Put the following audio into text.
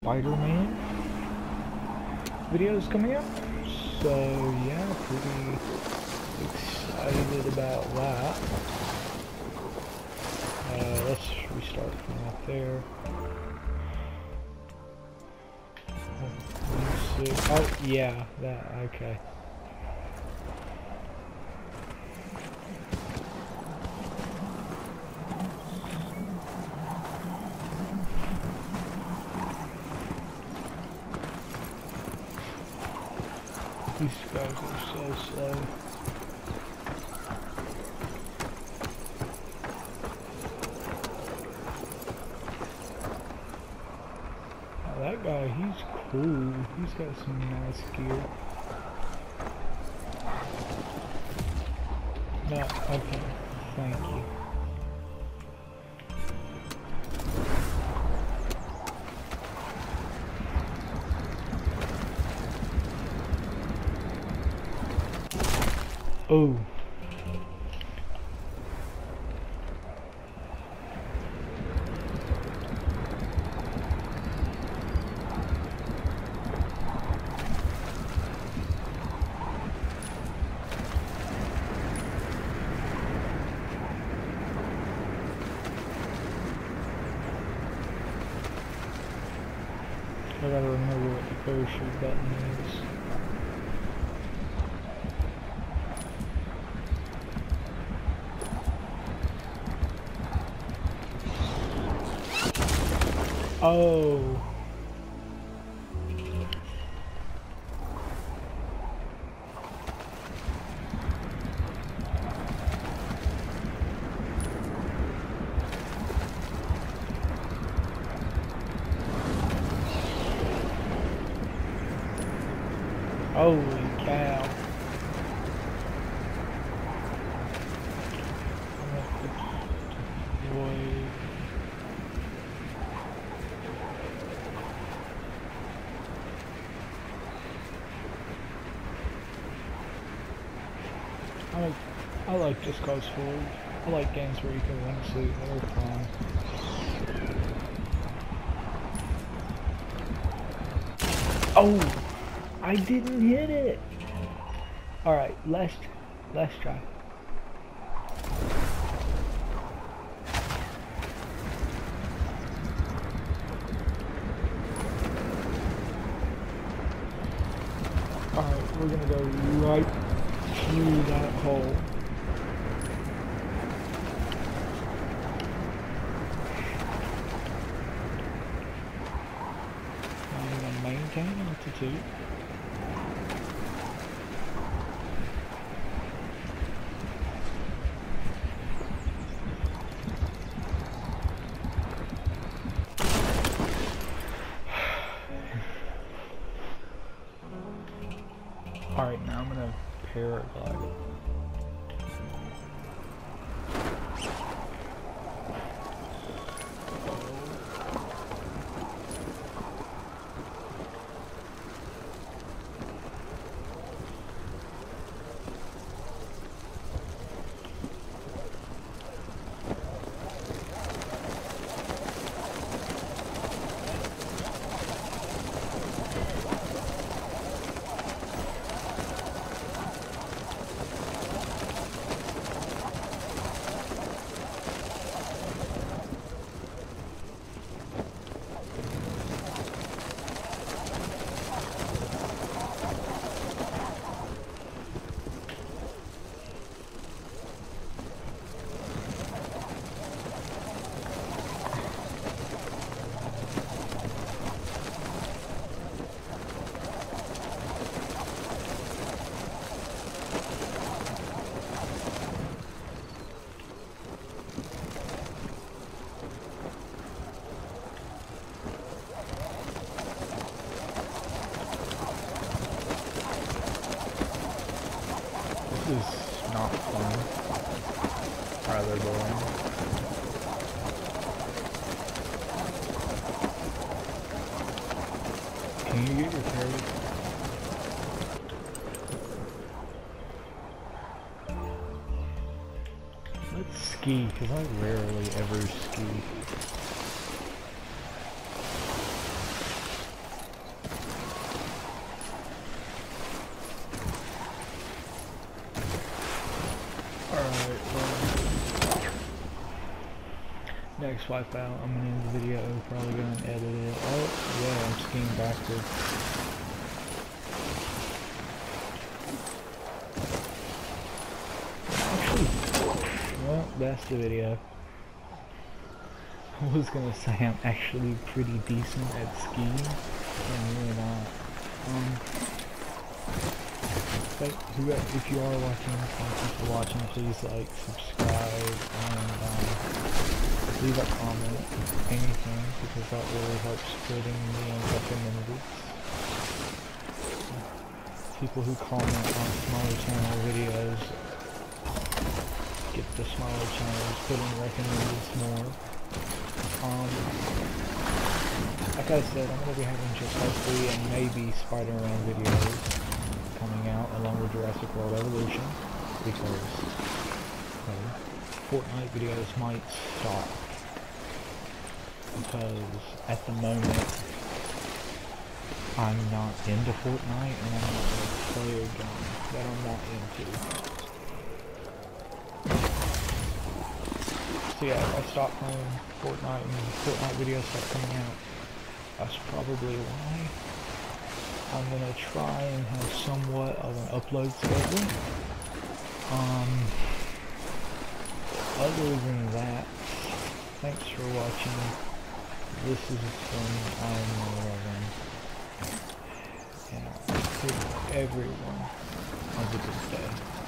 Spider-Man videos coming out. So yeah, pretty excited about that. Let's restart from up there. Oh yeah, that okay. These guys are so slow. Now that guy, he's cool. He's got some nice gear. No, okay. Thank you. Oh. I gotta remember what the parachute button is. Oh. Holy cow. I like just cause forward. I like games where you can wingsuit, they're fun. Oh! I didn't hit it! Alright, let's try. Alright, we're gonna go right through that hole. I'm gonna maintain altitude. Alright, now I'm gonna paraglide. This is not fun. Rather boring. Can you get your carrot? Let's ski, because I rarely ever ski. Next wipeout, I'm gonna end the video, probably gonna edit it. Oh, yeah, I'm skiing backwards. Actually, well, that's the video. I was gonna say I'm actually pretty decent at skiing, and really not. But if you are watching, thank you for watching. Please like, subscribe, and leave a comment, anything, because that really helps spreading the recommended. People who comment on smaller channel videos get the smaller channels put in recommended more. Like I said, I'm going to be having just hopefully and maybe Spider-Man videos coming out along with Jurassic World Evolution, because Fortnite videos might stop, because at the moment I'm not into Fortnite, and I'm not going to play a game that I'm not into. So yeah, if I stop playing Fortnite and Fortnite videos start coming out, that's probably why. I'm gonna try and have somewhat of an upload schedule. Other than that, thanks for watching. This is I'm 11. And I hope everyone has a good day.